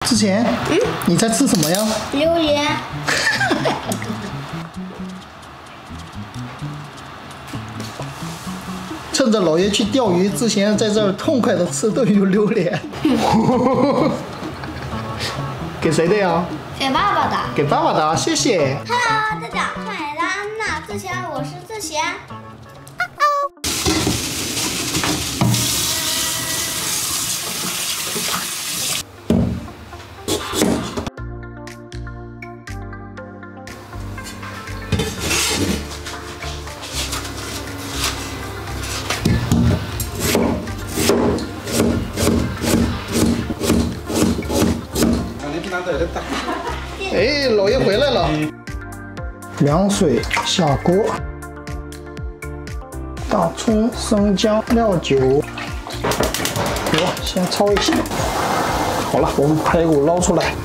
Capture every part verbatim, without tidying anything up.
之前，嗯，你在吃什么呀？ 榴莲。 趁着老爷去钓鱼之前，在这儿痛快的吃顿有榴莲。给谁的呀？ 给爸爸的。 给爸爸的，谢谢。 Hello， 大家好，欢迎来到安娜自贤，我是自贤。 哎，老爷回来了。凉水下锅，大葱、生姜、料酒，我先焯一下。好了，我们排骨捞出来。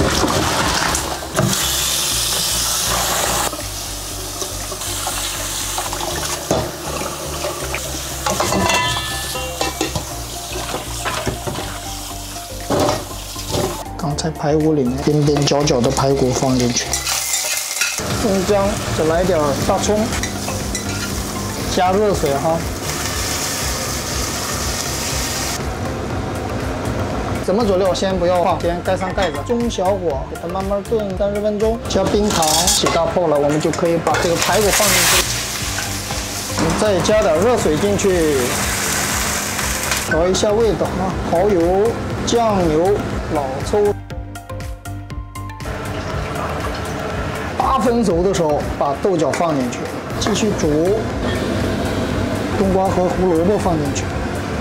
刚才排骨里面边边角角的排骨放进去，生姜，再来点大葱，加热水哈。怎么佐料先不要放，先盖上盖子，中小火给它慢慢炖三十分钟。加冰糖，起大泡了，我们就可以把这个排骨放进去，我们再加点热水进去，调一下味道啊，蚝油、酱油。老抽，八分熟的时候把豆角放进去，继续煮。冬瓜和胡萝卜放进去，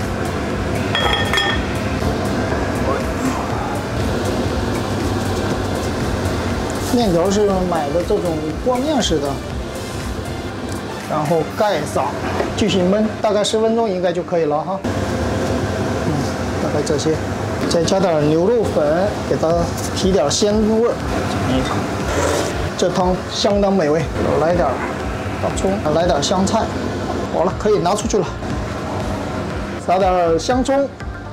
面条是买的这种和面式的，然后盖上，继续焖，大概十分钟应该就可以了哈。嗯，大概这些。再加点牛肉粉，给它提点鲜味儿。这汤相当美味。来点大葱，来点香菜，好了，可以拿出去了。撒点香葱。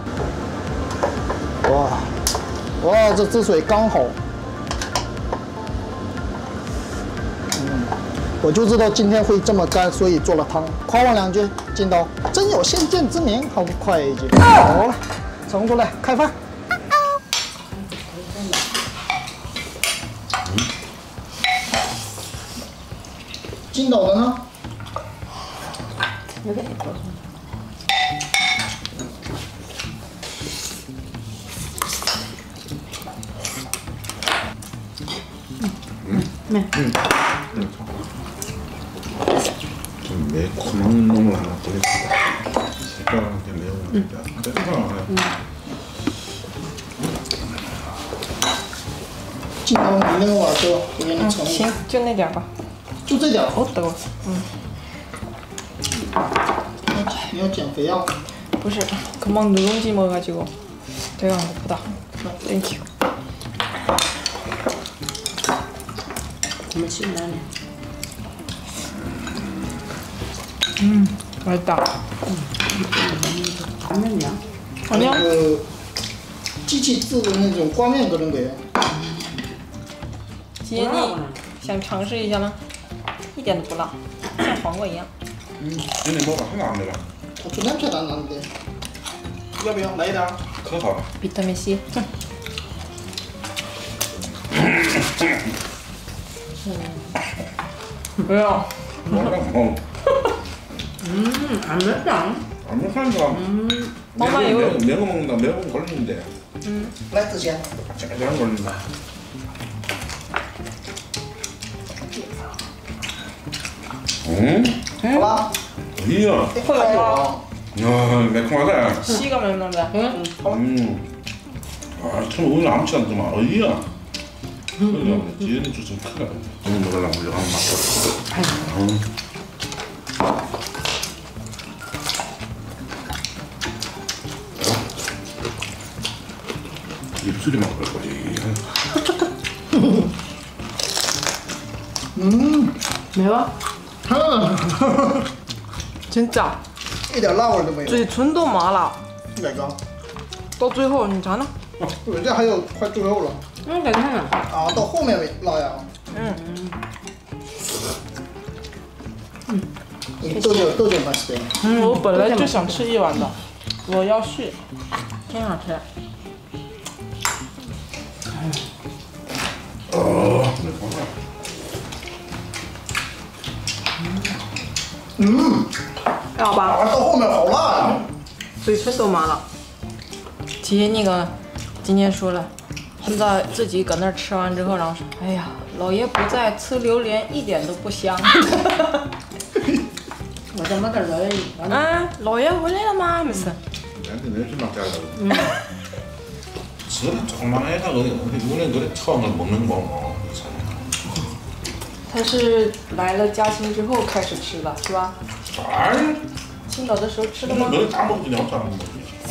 哇，哇，这汁水刚好。嗯，我就知道今天会这么干，所以做了汤。夸我两句，金刀真有先见之明，好快一句。好了。盛出来，开饭。金斗的呢？ 음, 네. 음. 좀 매콤한 놈을 하나 보겠습니다. 색깔한테 매운 거. 음. 金刀，你那个碗多，我给你盛。 行，就那点吧。 就这点。 好得我。嗯。 你要减肥啊？ 不是，금방 누룽지 먹어가지고 배가 안 고프다. 땡큐. 너무 신나네. 음, 맛있다. 안 맵냐? 아니요. 个机器制的那种挂面그런 거예요. 지은이想尝试一下吗？一点都不辣，像黄瓜一样。 음, 얘네 뭐가 하나 안 내가. 고추 냄새도 안 나는데.要不要来一点？ 커서. 비타민 C. 왜요? 뭐라고? 음, 안 맵다. 안 먹으니까. 음, 엄마 이거. 매운 거 먹는다. 매운 거 걸리는데. 음. 来之前。 짜장 걸린다. 응? 好了。 이야. 快有。 야, 매콤하다. 씨가 맵는다. 응? 음. 아, 참 오늘 아무렇지 않더만. 어이야. 그래, 지혜는 주스 크다. 오늘 먹으려고 하려고 하는 맛. 음. 입술이 막 걸거리. 음. 매워? 진짜. 一点辣味都没有。 嘴唇都麻了。 哪个？ 到最后你尝尝。 对，这还有快猪肉了。 嗯，괜찮아。 啊，到后面拉呀。 嗯， 你豆角豆角맛있대。 嗯，我本来就想吃一碗的，我要续。 挺好吃。 哦，没方法。 嗯， 要吧？ 啊，到后面好辣呀。 嘴唇都麻了。其实那个今天说了，现在自己搁那儿吃完之后，然后说：“哎呀，老爷不在，吃榴莲一点都不香。” 我怎么个老爷？ 啊，老爷回来了吗？没事。 反正那是哪家的？嗯。吃了조금만 해가 어디 어디 눈에 그래 처음 먹는 거 뭐. 他是来了嘉兴之后开始吃的，是吧？ 哎， 青岛的时候吃的吗？ 너는 다 먹더냐, 다 먹지.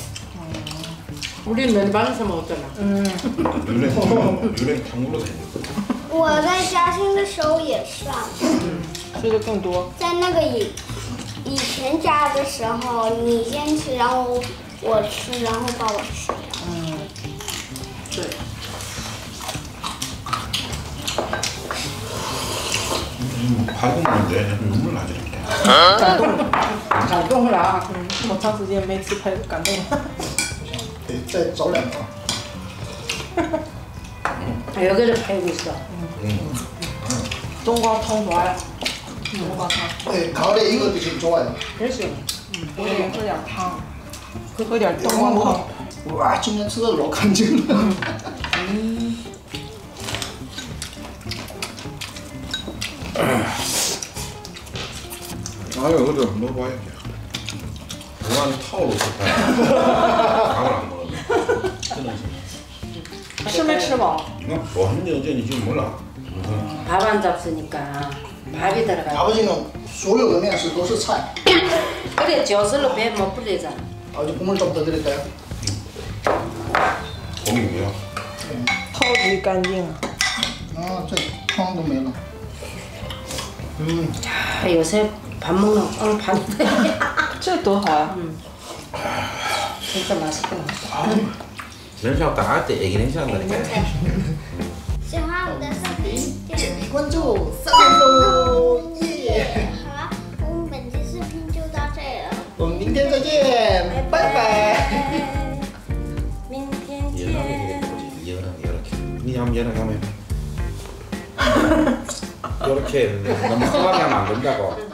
우리 면방에서 먹었잖아. 음. 유래 유래 탕물로 돼. 我在嘉兴的时候也是啊， 吃的更多。 在那个以以前家的时候，你先吃，然后我吃，然后把我吃掉。 嗯，对。 발굽는데 눈물 나지 이렇게. 感动， 感动了。 嗯，我长时间没吃排骨，感动了。 得再找两个。 여기를 팔고 있어. 冬瓜汤좋아요。 冬瓜汤。 对，가을에 이거 되게 좋아요. 그렇지. 我得喝点汤，喝点冬瓜汤。 와, 今天吃的老干净了。 아유, 그래 먹어봐야지. 그만 타오로 좋다. 밥을 안 먹었네. 吃没吃饱？ 이거 뭐 했는지 어쩐지 지금 몰라. 밥 안 잡수니까 밥이 들어가. 아버지는 所有的面食都是菜。 그래 젓으로 배 못 불리잖아. 아버지 국물 좀 더 드릴까요? 고기 뭐야? 超级干净。 아, 저汤都没了。 음, 아, 요새 밥 먹는 거 빵판인데. 这多好呀！ 진짜 맛있게 먹었어. 냄새가 다 애기 냄새 난다니까. 喜欢我的视频，点击关注三分钟，耶！ 好了，我们本期视频就到这里了， 我们明天再见，拜拜。 明天见。 이거랑 이렇게. 니 한번 열어가면. 이렇게 너무 심하게 하면 안 된다고.